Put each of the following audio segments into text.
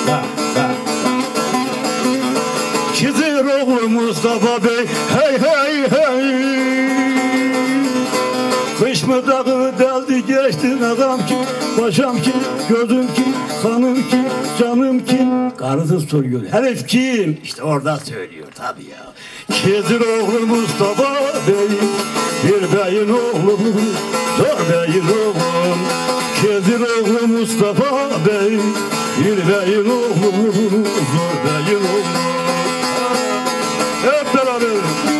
Kizir oğlu Mustafa Bey, hey hey hey. Kış mı dağı deldi geçti, adam kim, başam kim, gözüm kim, kanım kim, canım kim? Karısı soruyor, herif kim? İşte orada söylüyor tabii ya. Kizir oğlu Mustafa Bey, bir beyin oğlu, zor beyin oğlum. Kizir oğlu Mustafa Bey, bir beyin oğlu, zor beyin oğlum. Hep beraber.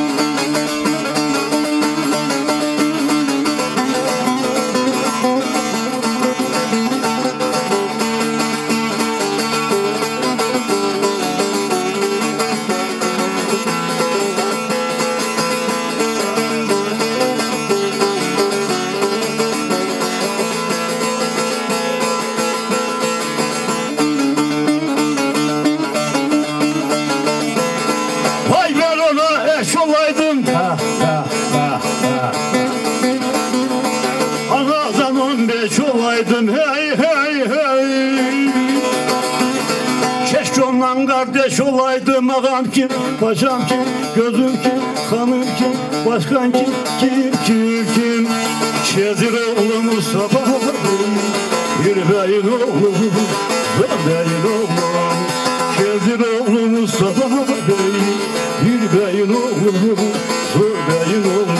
Ana zaman beş olaydım, hey hey hey. Keşke ondan kardeş olaydım, ağam kim, paşam kim, gözüm kim, kanım kim, başkan kim, kim? Kizir oğlu Mustafa Bey, bir beyin oğlu, zor beyin oğlum. Kizir oğlu Mustafa Bey, bir beyin oğlu, zor beyin oğlum.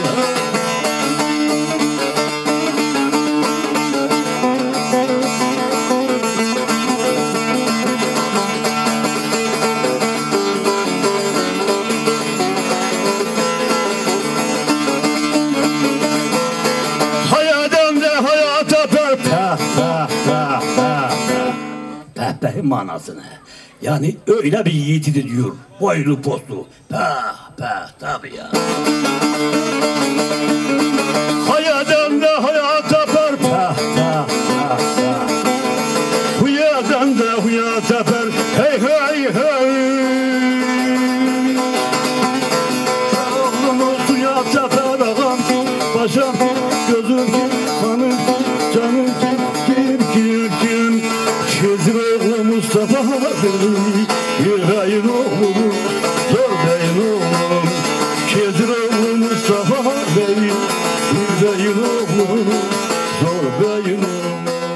Peh manasını. Yani öyle bir yiğitidi diyor. Boylu postlu. Peh tabi ya. Hayadan da hayata per. Huyadan da huyata per. Hey hey hey. Oğlumu suya teper ağam. Başam gözüm kim, kanım kim, canım kim. Kizir oğlu Mustafa Bey, bir beyin oğlu, zor beyin oğlum. Kizir oğlu Mustafa Bey, bir beyin oğlu, zor beyin oğlum.